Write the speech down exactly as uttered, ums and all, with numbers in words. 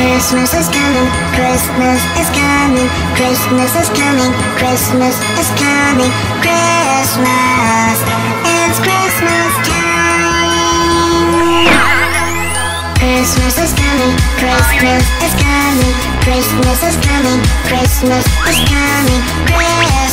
Christmas is coming, Christmas is coming, Christmas is coming, Christmas is coming, Christmas, it's Christmas time. Christmas is coming, Christmas is coming, Christmas is coming, Christmas is coming, Christmas.